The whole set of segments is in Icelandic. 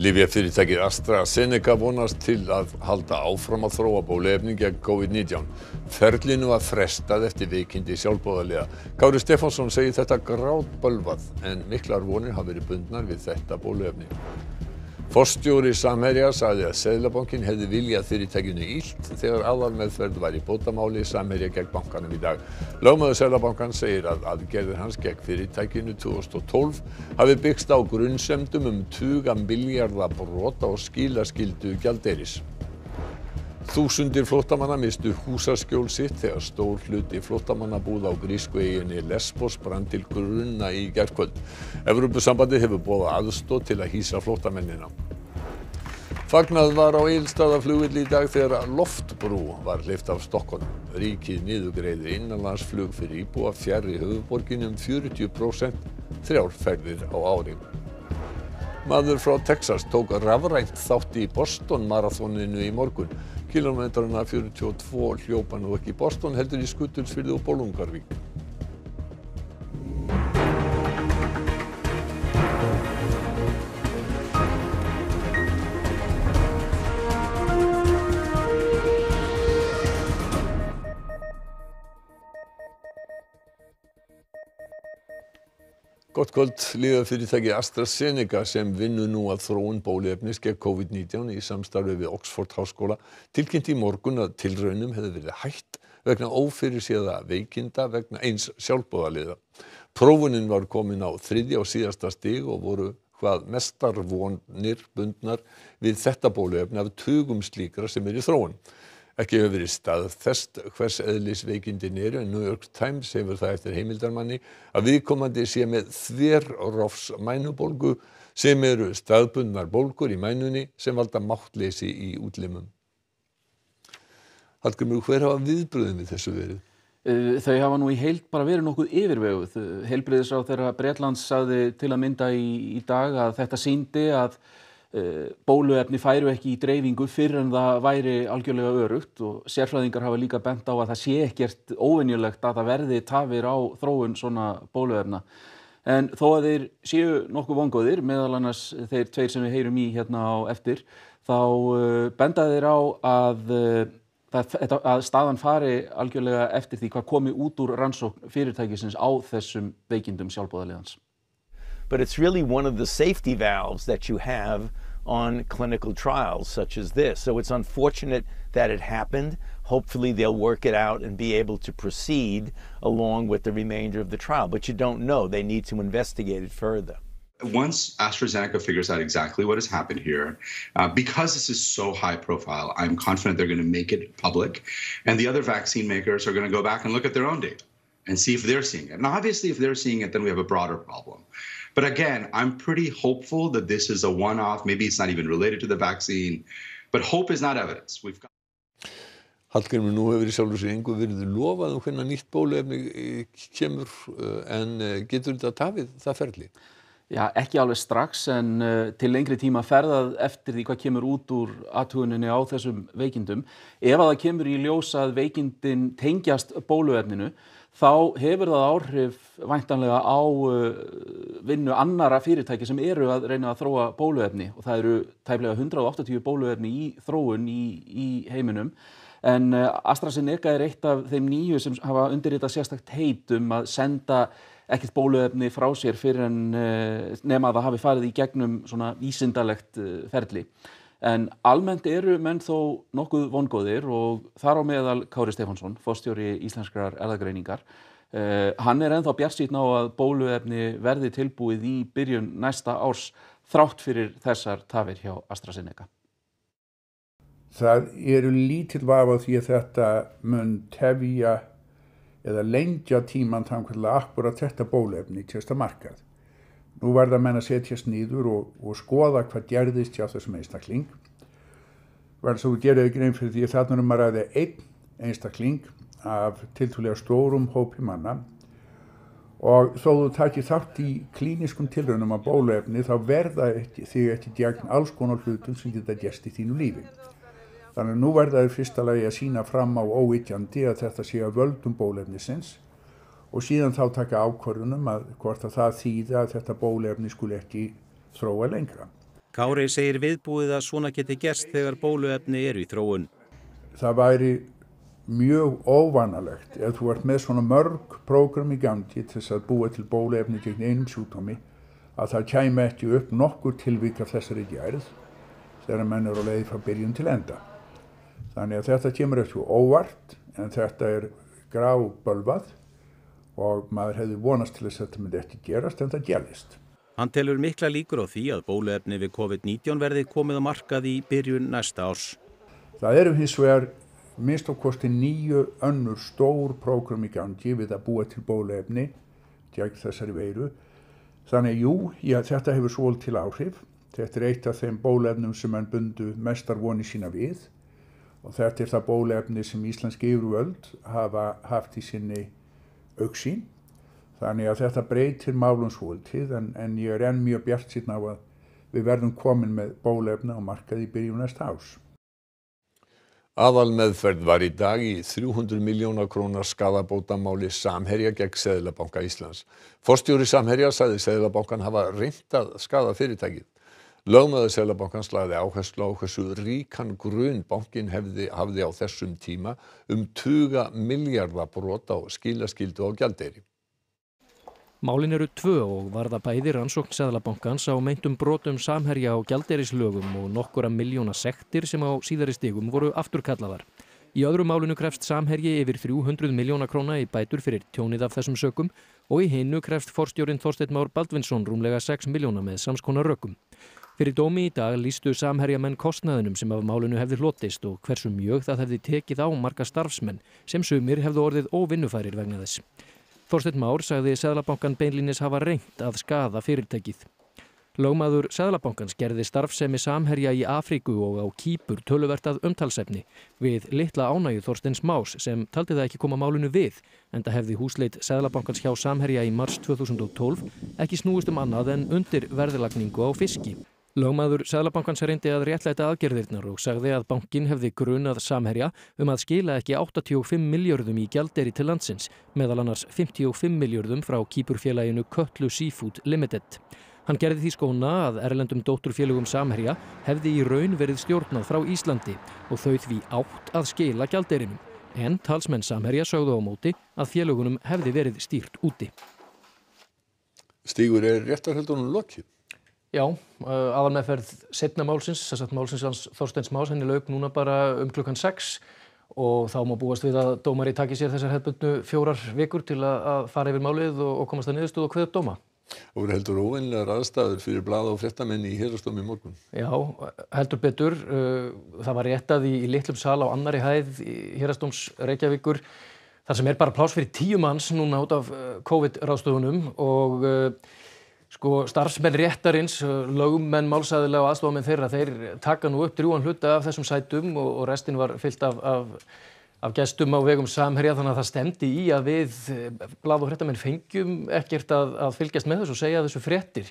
Lyfjafyrirtækið AstraZeneca vonast til að halda áfram að þróa bóluefni gegn COVID-19. Ferlinu var frestað eftir veikindi sjálfboðaliða. Kári Stefánsson segir þetta grátbölvað en miklar vonir hafa verið bundnar við þetta bóluefni. Forstjóri Samherja sagði að Seðlabankinn hefði viljað fyrirtækinu illt þegar aðalmeðferð var í bótamáli Samherja gegn bankanum í dag. Lögmaður Seðlabankans segir að aðgerðir hans gegn fyrirtækinu 2012 hafi byggst á grunsemdum tuga milljarða brot á skilaskyldu gjaldeyris. Þúsundir flóttamanna misstu húsaskjól sitt þegar stór hluti flóttamannabúða á grísku eyjunni Lesbos brann til grunna í gærkvöld. Evrópusambandið hefur boðað aðstoð til að hýsa flóttamennina. Fagnað var á Egilsstaðaflugvelli í dag þegar loftbrú var hleypt af stokkunum. Ríkið niðurgreiðir innanlandsflug fyrir íbúa fjarri höfuðborginni 40%, 3 ferðir á ári. Maður frá Texas tók rafrænt þátt í Boston maraþoninu í morgun. Kílómetrana 42 hljópa nú ekki í Boston heldur í Skutulsfirði og Bolungarvík. Gott kvöld. Lyfjafyrirtækið AstraZeneca sem vinnur nú að þróun bóluefnis gegn COVID-19 í samstarfi við Oxford-háskóla tilkynnti í morgun að tilraunum hefði verið hætt vegna ófyrirséðra veikinda vegna eins sjálfboðaliða. Prófunin var komin á 3. og síðasta stig og voru hvað mestar vonir bundnar við þetta bóluefni af tugum slíkra sem eru í þróun. Ekki hefur verið staðfest hvers eðlis veikindin eru en New York Times hefur það eftir heimildarmanni að viðkomandi sé með þverrofsmænubólgu sem eru staðbundnar bólgur í mænunni sem valda máttleysi í útlimum. Hallgrímur, hver hafa viðbrögðin við þessu verið? Þau hafa nú í heild bara verið nokkuð yfirveguð. Heilbrigðisráðherra Bretlands sagði til að mynda í dag að þetta sýndi að bóluefni færu ekki í dreifingu fyrr en það væri algjörlega öruggt og sérfræðingar hafa líka bent á að það sé ekkert óvenjulegt að það verði tafir á þróun svona bóluefna. En þó að þeir séu nokkuð vongóðir, meðal annars þeir tveir sem við heyrum í hérna á eftir, þá benda þeir á að staðan fari algjörlega eftir því hvað komi út úr rannsókn fyrirtækisins á þessum veikindum sjálfboðaliðans. But it's really one of the safety valves that you have on clinical trials such as this. So it's unfortunate that it happened. Hopefully they'll work it out and be able to proceed along with the remainder of the trial. But you don't know. They need to investigate it further. Once AstraZeneca figures out exactly what has happened here, because this is so high profile, I'm confident they're going to make it public. And the other vaccine makers are going to go back and look at their own data and see if they're seeing it. And obviously, if they're seeing it, then we have a broader problem. But again, I'm pretty hopeful that this is a one-off. Maybe it's not even related to the vaccine, but hope is not evidence. We've got. Hallgrímur, nú hefur í sjálfu sér engu verið lofað hvernig nýtt bóluefni kemur en getur þetta tafið það ferli? Já, ekki alveg strax en til lengri tíma ferðað eftir því hvað kemur út úr athuguninni á þessum veikindum. Ef að það kemur í ljós að veikindin tengjast bóluefninu, þá hefur það áhrif væntanlega á vinnu annarra fyrirtæki sem eru að reyna að þróa bóluefni og það eru tæplega 180 bóluefni í þróun í heiminum. En AstraZeneca er eitt af þeim 9 sem hafa undirritað sérstakt heit að senda ekkert bóluefni frá sér fyrir en nema að það hafi farið í gegnum svona vísindalegt ferli. En almennt eru menn þó nokkuð vongóðir og þar á meðal Kári Stefánsson, forstjóri Íslenskrar erfðagreiningar. Hann er ennþá bjartsýnn á að bóluefni verði tilbúið í byrjun næsta árs þrátt fyrir þessar tafir hjá AstraZeneca. Það eru lítill vafi á því að þetta mun tefja eða lengja tímann þangað til akkúrat þetta bóluefni kemst á markað. Nú verða menn að setjast niður og skoða hvað gerðist hjá þessum einstakling. Verður svo gerðið grein fyrir því að þarna að ræða einn einstakling af tiltölulega stórum hópi manna og þó þú takir þátt í klíniskum tilraunum af bóluefni þá verða þig ekki gegn alls konar hlutum sem geta gerst í þínu lífi. Þannig að nú verða þau fyrsta lagi að sýna fram á óyggjandi að þetta sé að völdum bóluefnisins og síðan þá taka ákvörðunum að hvort að það þýði að þetta bóluefni skuli ekki þróa lengra. Kári segir viðbúið að svona geti gerst þegar bóluefni eru í þróun. Það væri mjög óvanalegt ef þú ert með svona mörg prógram í gangi til þess að búa til bóluefni gegn einum sjúkdómi að það kæmi ekki upp nokkur tilvik af þessari gerð þegar menn eru á leið frá byrjun til enda. Þannig að þetta kemur ekki óvart en þetta grábölvað og maður hefði vonast til þess að þetta myndi ekki gerast en það gerðist. Hann telur mikla líkur á því að bóluefni við COVID-19 verði komið á markað í byrjun næsta árs. Það eru hins vegar minnst á kosti 9 önnur stór prógram í gangi við að búa til bóluefni gegn þessari veiru. Þannig þetta hefur svolítið til áhrif. Þetta eitt af þeim bóluefnum sem menn bundu mestar voni sína við og þetta það bóluefni sem íslensk yfirvöld hafa haft í sinni augsýn. Þannig að þetta breytir málum svolítið en ég enn mjög bjartsýnn á að við verðum komin með bóluefni á markað í byrjun næsta árs. Aðalmeðferð var í dag í 300 milljóna króna skaðabótamáli Samherja gegn Seðlabanka Íslands. Forstjóri Samherja sagði Seðlabankann hafa reynt að skaða fyrirtækið. Lögmaður Seðlabankans lagði áherslu á hversu ríkan grun bankinn hafði á þessum tíma tuga milljarða brot á skilaskyldu á gjaldeyri. Málin eru 2 og varða bæði rannsókn Seðlabankans á meintum brotum Samherja á gjaldeyrislögum og nokkura milljóna sektir sem á síðari stigum voru afturkallaðar. Í öðru málinu krefst Samherji yfir 300 milljóna króna í bætur fyrir tjónið af þessum sökum og í hinu krefst forstjórinn Þorsteinn Már Baldvinsson rúmlega 6 milljóna með samskonar rökum. Fyrir dómi í dag lýstu Samherjamenn kostnaðinum sem af málinu hefði hlotist og hversu mjög það hefði tekið á marga starfsmenn sem sumir hefðu orðið óvinnufærir vegna þess. Þorsteinn Már sagði Seðlabankann beinlínis hafa reynt að skaða fyrirtækið. Lögmaður Seðlabankans gerði starfsemi Samherja í Afríku og á Kýpur töluvert að umtalsefni við litla ánægju Þorsteins Más sem taldi það ekki koma málinu við enda hefði húsleit Seðlabankans hjá Samherja í mars 2012 ekki snúist annað en undir verðlagningu á fiski. Lögmaður Seðlabankans reyndi að réttlæta aðgerðirnar og sagði að bankinn hefði grunað Samherja að skila ekki 85 milljörðum í gjaldeyri til landsins, meðal annars 55 milljörðum frá Kýpurfélaginu Kötlu Seafood Limited. Hann gerði því skóna að erlendum dótturfélögum Samherja hefði í raun verið stjórnað frá Íslandi og þau því átt að skila gjaldeyrinu. En talsmenn Samherja sögðu á móti að félögunum hefði verið stýrt úti. Stígur, réttarhöldunum lokið? Já, aðalmeðferð seinna málsins, málsins hans Þorsteins Más, henni lauk núna bara klukkan 6 og þá má búast við að dómari taki sér þessar hefðbundnu 4 vikur til að fara yfir málið og komast að niðurstöðu og kveða upp dóma. Og heldur óvenjulegar aðstæður fyrir blaða og fréttamenn í Héraðsdómi í morgun? Já, heldur betur. Það var réttað í litlum sal á annarri hæð í Héraðsdóms Reykjavíkur þar sem bara pláss fyrir 10 manns núna út af COVID-ráðstöfunum og starfsmenn réttarins, lögmenn, málsaðilega og aðstofamenn þeirra, þeir taka nú upp drjúgan hluta af þessum sætum og restin var fyllt af gestum á vegum Samherja þannig að það stemdi í að við blað og fréttamenn fengjum ekkert að fylgjast með þessu og segja þessu fréttir.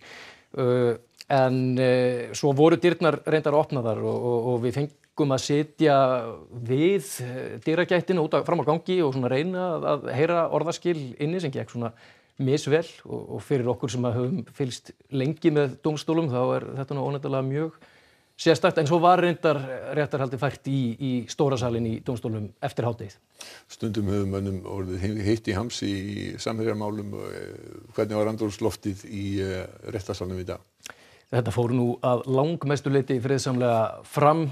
En svo voru dyrnar reyndar opnaðar og við fengum að sitja við dyragættina út fram á gangi og reyna að heyra orðaskil inni sem gekk misvel og fyrir okkur sem höfum fylgst lengi með dómstólum þá þetta nú óneitanlega mjög sérstakt en svo var reyndar réttarhaldi fært í stóra salinn í dómstólum eftir hádegið. Stundum hefur mönnum orðið heitt í hamsi í Samherjamálum. Hvernig var andrúmsloftið í réttarsalnum í dag? Þetta fór nú að langmestu leyti friðsamlega fram.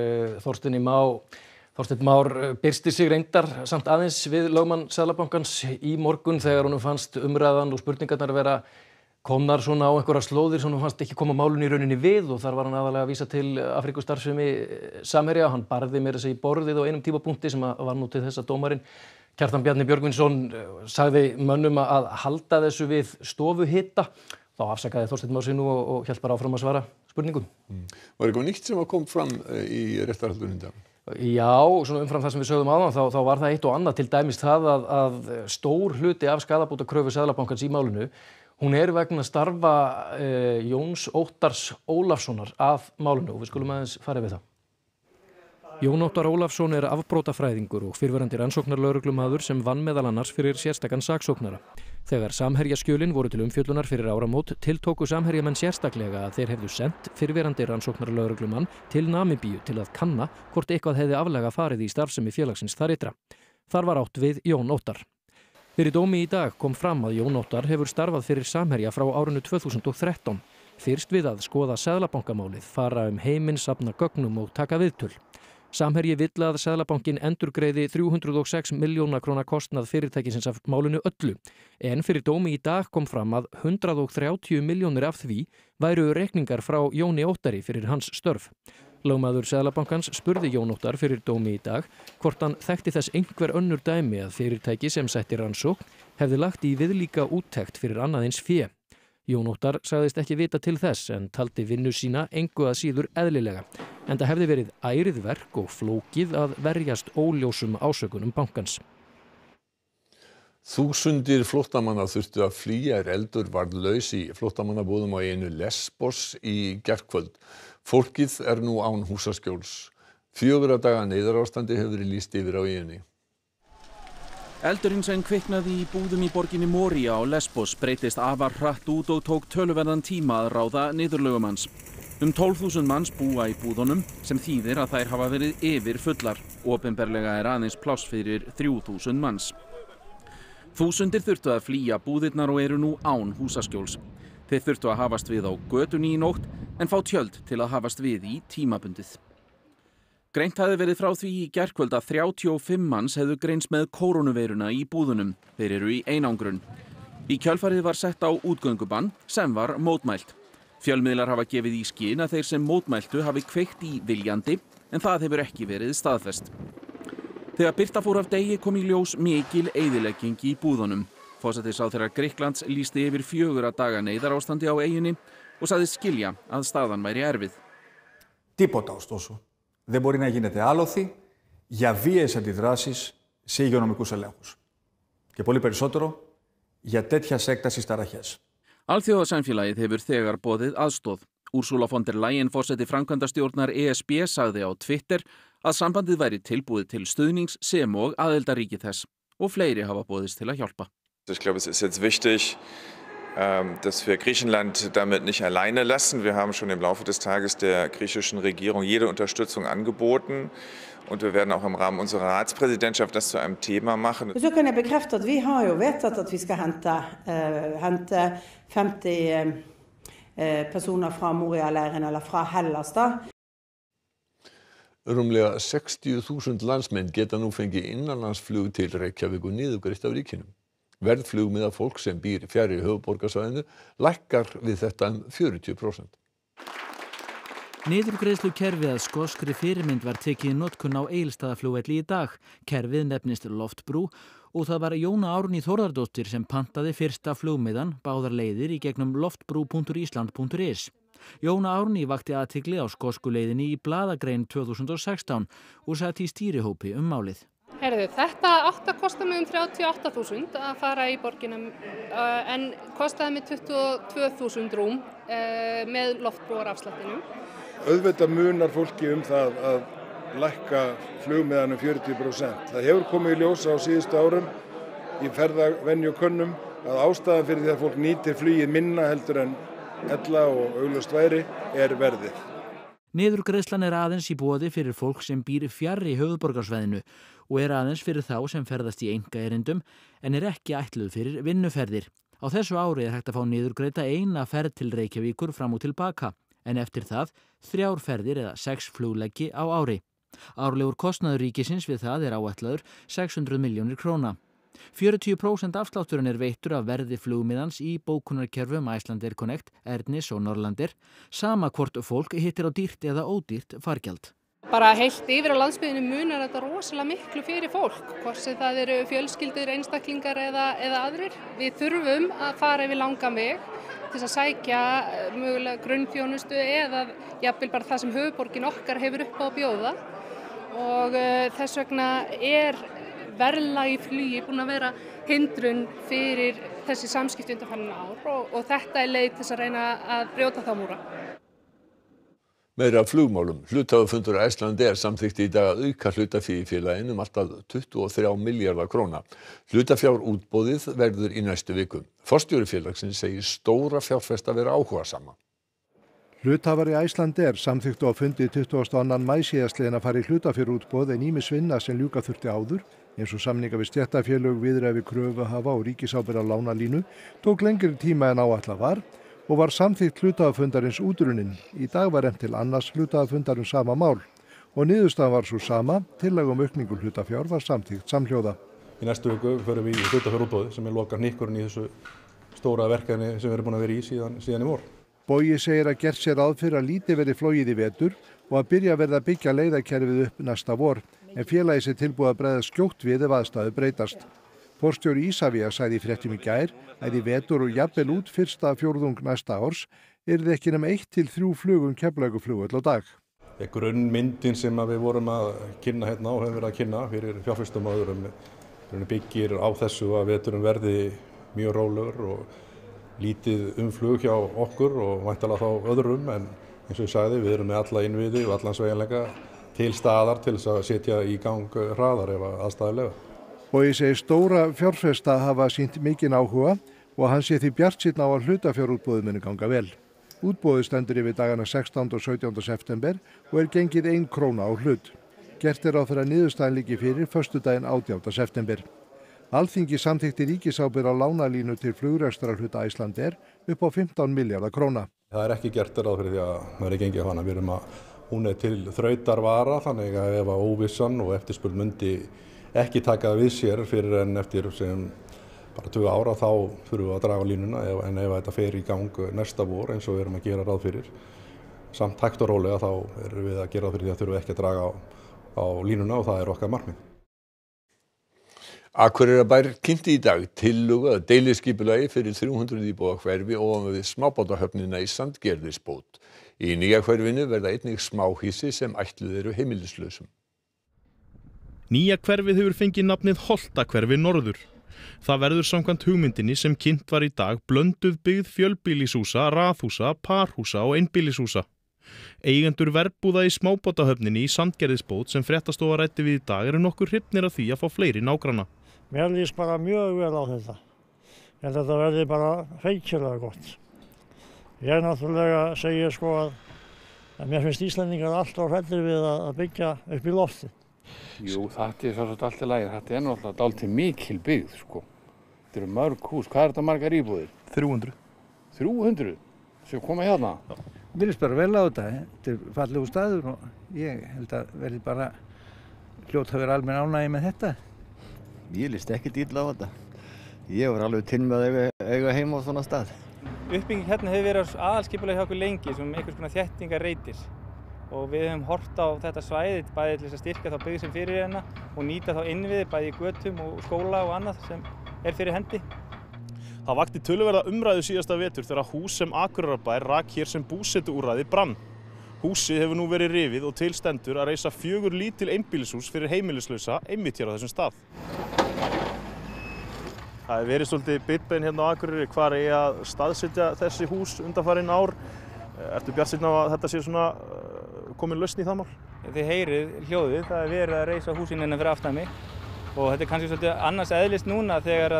Þorsteinn Már byrsti sig reyndar samt aðeins við lögmann Seðlabankans í morgun þegar honum fannst umræðan og spurningarnar vera komnar á einhverjar slóðir sem honum fannst ekki koma málinu í rauninni við og þar var hann aðalega að vísa til Afríkustarfsemi Samherja. Hann barði meira sig í borðið á einum tímapunkti sem var nú til þess að dómarinn Kjartan Bjarni Björgvinsson sagði mönnum að halda þessu við stofuhita. Þá afsakaði Þorsteinn Már sig nú og hélt bara áfram að svara spurningum. Var eitthvað nýtt sem kom fram í réttarhaldinu í dag? Já, umfram það sem við sögðum áðan þá var það eitt og annað, til dæmis það að stór hluti af skaðabótakröfu Seðlabankans í málinu, hún vegna starfa Jóns Óttars Ólafssonar af málinu og við skulum aðeins fara yfir það. Jón Óttar Ólafsson afbrotafræðingur og fyrrverandi rannsóknarlögreglumaður sem vann meðal annars fyrir sérstakan saksóknara. Þegar Samherjaskjölin voru til umfjöllunar fyrir áramót tiltóku Samherjamenn sérstaklega að þeir hefðu sent fyrrverandi rannsóknarlögreglumann til Namibíu til að kanna hvort eitthvað hefði aflega farið í starfsemi félagsins þar ytra. Þar var átt við Jón Óttar. Fyrir dómi í dag kom fram að Jón Óttar hefur starfað fyrir Samherja frá árinu 2013. Fyrst við að skoða seðlabankamálið, fara heiminn, safna gögnum og taka viðtöl. Samherji vill að Seðlabankinn endurgreiði 306 milljóna króna kostnað fyrirtækisins af málinu öllu. En fyrir dómi í dag kom fram að 130 milljónir af því væru reikningar frá Jóni Óttari fyrir hans störf. Lögmaður Seðlabankans spurði Jón Óttar fyrir dómi í dag hvort hann þekkti þess einhver önnur dæmi að fyrirtæki sem setti rannsókn hefði lagt í viðlíka úttekt fyrir annað eins fé. Jón Óttar sagðist ekki vita til þess en taldi vinnu sína engu að síður eðlilega. Enda hefði verið ærið verk og flókið að verjast óljósum ásökunum bankans. Þúsundir flóttamanna þurftu að flýja eldur varð laus í flóttamannabúðum á eyjunni Lesbos í gærkvöld. Fólkið nú án húsaskjóls. 4 daga neyðarástandi hefur verið lýst yfir á eyjunni. Eldurinn sem kviknaði í búðum í borginni Moria á Lesbos breytist afar hratt út og tók töluverðan tíma að ráða niðurlögum hans. 12.000 manns búa í búðunum sem þýðir að þær hafa verið yfir fullar. Opinberlega aðeins pláss fyrir 3.000 manns. Þúsundir þurftu að flýja búðirnar og eru nú án húsaskjóls. Þeir þurftu að hafast við á götunni í nótt en fá tjöld til að hafast við í tímabundið. Greint hafði verið frá því í gærkvöld að 35 manns hefðu greinst með kórónuveiruna í búðunum. Þeir eru í einangrun. Í kjölfarið var sett á útgöngubann sem var mótmælt. Fjölmiðlar hafa gefið í skyn að þeir sem mótmæltu hafi kveikt í viljandi en það hefur ekki verið staðfest. Þegar birta fór af degi kom í ljós mikil eyðilegging í búðunum. Forsætisráðherra Grikklands lýsti yfir 4 daga neyðarástandi á eyjunni og sagðist skilja að staðan væri erfið. Τίποτα ωστόσο δεν μπορεί να γίνεται άλοθη για βίαιες αντιδράσεις σε υγειονομικούς ελέγχους. Και πολύ περισσότερο για τέτοιας έκτασης ταραχές. Alþjóðasamfélagið hefur þegar boðið aðstoð. Ursula von der Leyen, forseti framkvæmdastjórnar ESB, sagði á Twitter að sambandið væri tilbúið til stuðnings sem og aðildarríki þess og fleiri hafa boðist til að hjálpa. Ich glaube, es ist jetzt wichtig, dass wir Griechenland damit nicht alleine lassen. Wir haben schon im Laufe des Tages der griechischen Regierung jede Unterstützung angeboten und wir werden auch im Rahmen unserer Ratspräsidentschaft das zu einem Thema machen. Så kan jag bekräfta att vi har ju vetat att vi ska hämta 50 personer från Moria-lägren eller från Hellas då. Rúmlega 60.000 landsmenn geta nú fengið innanlandsflug til Reykjavíkur niðurgreitt af ríkinu. Verðflug með fólk sem býr fjarri höfuðborgarsvæðinu lækkar við þetta 40%. Niðurgreiðslukerfið að skoskri fyrirmynd var tekið í notkun á Egilsstaðaflugvelli í dag. Kerfið nefnist Loftbrú og það var Jóna Árný Þórðardóttir sem pantaði fyrsta flugmiðan báðar leiðir í gegnum loftbrú.island.is. Jóna Árný vakti athygli á skosku leiðinni í blaðagrein 2016 og sat í stýrihópi málið. Herðu, þetta átti að kosta mig 38.000 að fara í borginum en kostaði mig 22.000 rúm með loftbrúarafslættinum. Auðvitað munar fólki það að lækka flugmiðanum 40%. Það hefur komið í ljós á síðustu árum í ferðavenjukönnum að ástæðan fyrir því að fólk nýtir flugið minna heldur en ella og augljóst væri verðið. Niðurgreiðslan aðeins í boði fyrir fólk sem býr fjarri höfuðborgarsvæðinu og aðeins fyrir þá sem ferðast í einkaerindum en ekki ætluð fyrir vinnuferðir. Á þessu ári hægt að fá niðurgreidda eina ferð til Reykjavíkur fram og til baka en eftir það 3 ferðir eða 6 flugleggi á ári. Árlegur kostnaður ríkisins við það áætlaður 600 milljónir króna. 40% afslátturinn veittur af verði flugmiðans í bókunarkerfum Icelandair Connect, Ernis og Norlandair, sama hvort fólk hittir á dýrt eða ódýrt fargjald. Bara heilt yfir á landsbyggðinni munar þetta rosalega miklu fyrir fólk, hvort sem það eru fjölskyldur, einstaklingar eða aðrir. Við þurfum að fara yfir langan veg til að sækja mögulega grunnþjónustu eða jafnvel bara það sem höfuðborgin okkar hefur upp á að bjóða og þess vegna verðlag í flugi búin að vera hindrun fyrir þessi samskipti undanfarin ár og þetta leið til að reyna að brjóta þá múra. Meira af flugmálum. Hluthafafundur Icelandair samþykkti í dag að auka hlutafé í félaginu allt að 23 milljarða króna. Hlutafjárútboðið verður í næstu viku. Forstjóri félagsins segir stóra fjárfesta vera áhugasama. Hluthafar í Icelandair samþykktu á fundi 22. maí síðastliðinn að fara í hlutafjárútboð en ýmis vinna sem ljúka þurfti áður, eins og samninga við stéttarfélög, viðræði við kröfuhafa og ríkisábyrgð á lánalínu, tók lengri tíma en áætlað var og var samþykkt hluthafafundarins útrunnin. Í dag var efnt til annars hluthafafundar sama mál og niðurstaðan var svo sama, tillaga aukningu hlutafjár var samþykkt samhljóða. Í næstu viku förum við í hlutafjárútboðið sem loka hnykkurinn í þessu stóra verkefni sem við erum búin að vera í síðan í vor. Bogi segir að gert sér ráð fyrir að lítið verði flogið í vetur og að byrja verða að byggja leiðakerfið upp næsta vor, en félagið sé tilbúið að bregða skjótt við ef aðstæður breytast. Forstjóri Isavia sagði í fréttum í gær að í vetur og jafnvel út fyrsta fjórðung næsta árs yrði ekki nema 1 til 3 flug Keflavíkurflugvöll á dag. Grunnmyndin sem við vorum að kynna hérna og höfum verið að kynna fyrir fjárfestum og öðrum byggir á þessu að veturinn verði mjög rólegur og lítið flug hjá okkur og væntanlega þá öðrum, en eins og ég sagði, við erum með alla innviði og allan sveigjanleika til staðar til þess að setja í gang hraðar ef aðstæður leyfa. Bogi segir stóra fjárfesta hafa sýnt mikinn áhuga og hann sé því bjartsýnn á að hlutafjárútboðið muni ganga vel. Útboðið stendur yfir dagana 16. og 17. september og gengið 1 króna á hlut. Gert ráð fyrir að niðurstaðan liggi fyrir föstudaginn 18. september. Alþingi samþykkti ríkisábyrgð á lánalínu til flugrekstrarhluta Icelandair upp á 15 milljarða króna. Það ekki gert ráð fyrir því að það verði gengið á hana. Við erum hún til þrautarvara, þannig að ef óvissan og eftirspurn myndi ekki taka við sér fyrir en eftir sem bara 2 ára þá þurfum við að draga línuna, en ef þetta fer í gang næsta vor eins og við erum að gera ráð fyrir samt hægt og rólega þá erum við að gera ráð fyrir því að þurfum ekki að draga á línuna og það er okkar markmið. Akureyrarbær kynnti í dag tillögu að deiliskipulagi fyrir 300 íbúða hverfi ofan við smábátahöfnina í Sandgerðisbót. Í nýja hverfinu verða einnig smáhýsi sem ætluð eru heimilislausum. Nýja hverfið hefur fengið nafnið Holtahverfi norður. Það verður samkvæmt hugmyndinni sem kynnt var í dag blönduð byggð fjölbýlishúsa, raðhúsa, parhúsa og einbýlishúsa. Eigendur verbúða í smábátahöfninni í Sandgerðisbót sem fréttastofa ræddi við í dag eru nokkur hrifnir af því að fá fleiri nágranna. Mér líst bara mjög vel á þetta. Ég held að þetta verði bara feikilega gott. Ég náttúrulega segi að mér finnst Íslendingar alltaf hræddir við að byggja upp í lofti. Jú, þetta er svolítið allt í lagi. Þetta er náttúrulega dálítið mikil byggð, Þetta eru mörg hús. Hvað er þetta margar íbúðir? 300. 300? Sem koma hérna? Já. Mér líst bara vel á þetta. Þetta er fallegur staður og ég held að verði bara hljóta að vera almenn ánægja með þetta. Ég líst ekkert illa á þetta. Ég var alveg til með að eiga heima á svona stað. Uppbygging hérna hefur verið aðalskipulag hjá okkur lengi sem einhvers konar þéttingarreitir. Og við höfum hort á þetta svæði bæði til þess að styrkja þá byggð sem fyrir hérna og nýta þá innviði bæði í götum og skóla og annað sem er fyrir hendi. Það vakti töluverða umræðu síðasta vetur þegar hús sem Akureyrarbær rak hér sem búsetuúrræði brann. Húsið hefur nú verið rifið og til stendur að reisa 4 lítil einbýlishús fyrir heimilislausa einmitt hér á þessum stað. Það hefur verið svolítið bitbein hérna á Akureyri hvar eigi að staðsetja þessi hús undanfarin ár. Ertu bjartsýnn á að þetta sé svona komin lausn í það mál? Þið heyrið hljóðið, það er verið að reisa húsin hérna fyrir aftan mig og þetta er kannski svolítið annars eðlist núna þegar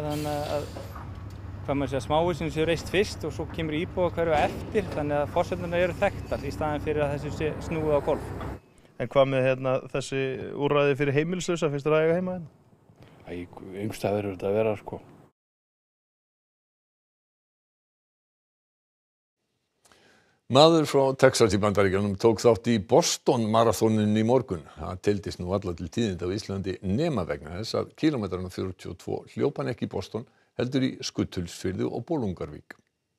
smáhúsin séu reist fyrst og svo kemur íbúða hverfa eftir, þannig að forsendurnar eru þekktar í staðinn fyrir að þessu sé snúið á hvolf. En hvað með þessi úrræði fyrir heimilislausa, finnst þér að eiga heima hérna? Yngstæður eru þetta að vera, Maður frá Texas í Bandaríkjunum tók þátt í Boston maraþoninu í morgun. Það teldist nú alla til tíðinda á Íslandi nema vegna þess að kílómetrana 42 hljóp hann ekki í Boston, heldur í Skutulsfirði og Bolungarvík.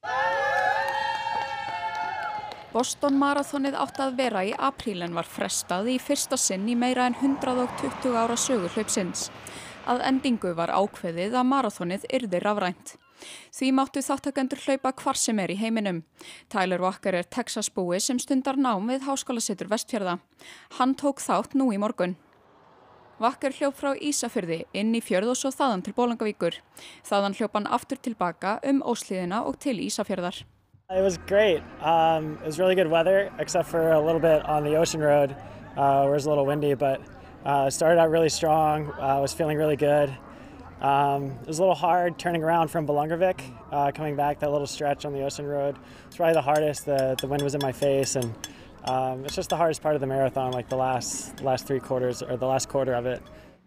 Boston maraþonið átti að vera í apríl en var frestað í fyrsta sinn í meira en 120 ára sögu hlaupsins. Að endingu var ákveðið að maraþonið yrði rafrænt. Því máttu þátttakendur hlaupa hvar sem er í heiminum. Tyler Walker er Texasbúi sem stundar nám við Háskólasetur Vestfjarða. Hann tók þátt nú í morgun. Walker hljóp frá Ísafirði inn í fjörð og svo þaðan til Bolungarvíkur. Þaðan hljóp hann aftur tilbaka Óshlíðina og til Ísafjarðar. It was great. It was really good weather, except for a little bit on the ocean road, where it was a little windy, but started out really strong. Was feeling really good. It was a little hard turning around from Bolungarvik, coming back that little stretch on the ocean road. It's probably the hardest. The wind was in my face, and it's just the hardest part of the marathon, like the last 3 quarters, or the last quarter of it.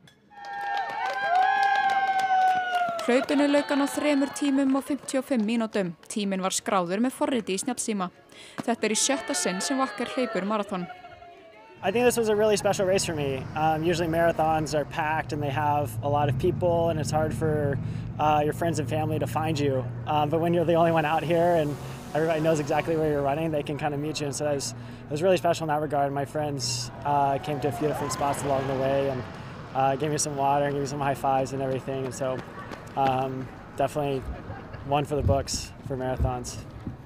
Hlaupinu lauk hann á 3 tímum og 55 mínútum. Tíminn var skráður með forriti í snjallsíma. Þetta í 7. sinn sem Walker hleypur marathon. I think this was a really special race for me. Usually marathons are packed and they have a lot of people, and it's hard for your friends and family to find you. But when you're the only one out here and everybody knows exactly where you're running, they can kind of meet you. And so it was really special in that regard. My friends came to a few different spots along the way and gave me some water and gave me some high fives and everything. And so definitely one for the books for marathons.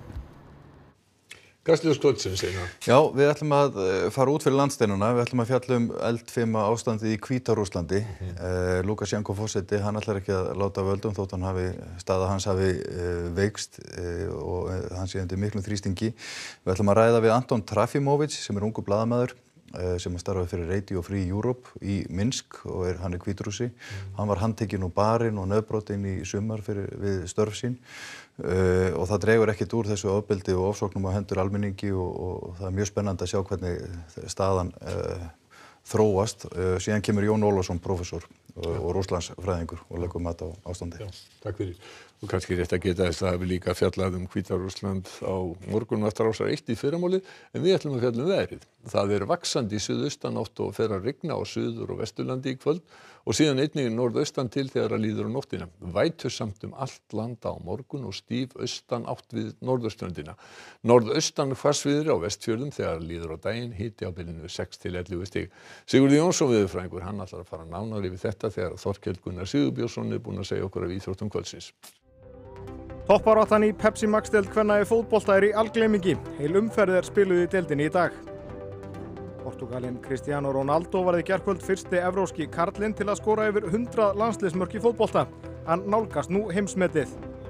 Kastljós kvöldsins Einar. Já, við ætlum að fara út fyrir landsteinuna. Við ætlum að fjalla eldfima ástandið í Hvíta-Rússlandi. Lukasjenko forseti, hann ætlar ekki að láta völdum þótt staða hans hafi veikst og hann sé undir miklum þrýstingi. Við ætlum að ræða við Anton Trafimovic sem ungur blaðamaður sem starfaði fyrir Radio Free Europe í Minsk og hann Hvíta-Rússi. Hann var handtekinn og barinn og nöðbrotinn í sumar við störf sín. Og það dregur ekkert úr þessu ofbeldi og ofsóknum á hendur almenningi og það mjög spennandi að sjá hvernig staðan þróast. Síðan kemur Jón Ólafsson, prófessor og Rússlandsfræðingur og leggur mat á ástandið. Já, takk fyrir. Og kannski rétt að geta þess að við líka fjallað Hvíta-Rússland á morgun eftir Rásar 1 í fyrramálið, en við ætlum að fjalla veðrið. Það vaxandi í suðaustanátt og fer að rigna á suður- og vesturlandi í kvöld og síðan einnig norðaustan til þegar að líður á nóttina. Vætusamt allt land á morgun og stíf austan átt við norðurströndina. Norðaustan hvassviðri á Vestfjörðum þegar líður á daginn, hiti á bilinu 6 til 11 stig. Sigurður Jónsson veðurfræðingur, hann ætlar að fara nánar yfir þetta þegar Þorkell Gunnar Sigurbjörnsson búinn að segja okkur af íþróttum kvöldsins. Toppbaráttan í Pepsi Max-deild kvenna í fótbolta í algleymingi. Heil umferð spiluð í deildinni í dag. Portugalinn Cristiano Ronaldo varð í gærkvöld fyrsti evrópski karlinn til að skora yfir 100 landsliðsmörk í fótbolta. Hann nálgast nú heimsmetið.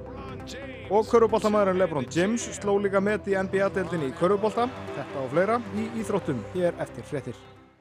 Og körfuboltamaðurinn LeBron James sló líka met í NBA-deildinni í körfubolta. Þetta og fleira í íþróttum hér eftir fréttir.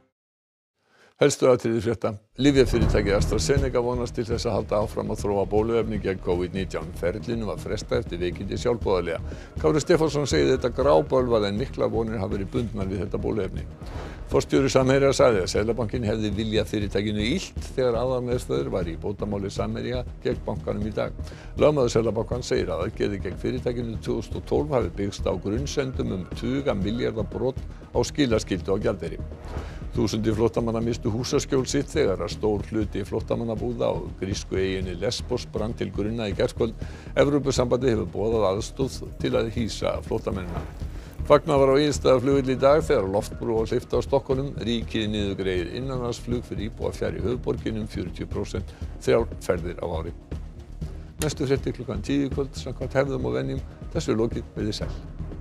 Helstu atriði frétta. Lyfjafyrirtækið AstraZeneca vonast til þess að halda áfram að þróa bóluefni gegn COVID-19. Ferlinu var frestað eftir veikindi sjálfboðaliða. Kári Stefánsson segir þetta grábölvað en miklar vonir hafa verið bundnar við þetta bóluefni. Forstjóri Samherja sagði að Seðlabankinn hefði viljað fyrirtækinu illt þegar aðalmeðferð var í bótamáli Samherja gegn bankanum í dag. Lögmaður Seðlabankans segir að aðgerðir gegn fyrirtækinu 2012 hafi byggst á grunsemdum tuga milljarða brot á skilaskyldu á gjaldeyri. Þúsundir flóttamanna misstu húsaskjól sitt þegar að stór hluti flóttamannabúða á grísku eyjunni Lesbos brann til grunna í gærkvöld. Evrópusambandið hefur boðað aðstoð til að hýsa flóttamennina. Fagnað var á Egilsstaðaflugvelli í dag þegar loftbrú var hleypt á Stokkhólm. Ríkið niðurgreiðir innanlandsflug fyrir íbúa fjarri höfuðborginni 40%, 3 ferðir á ári. Næstu fréttir klukkan 10 í kvöld samkvæmt hefðum og venjum. Þessu er lokið, verið sæl.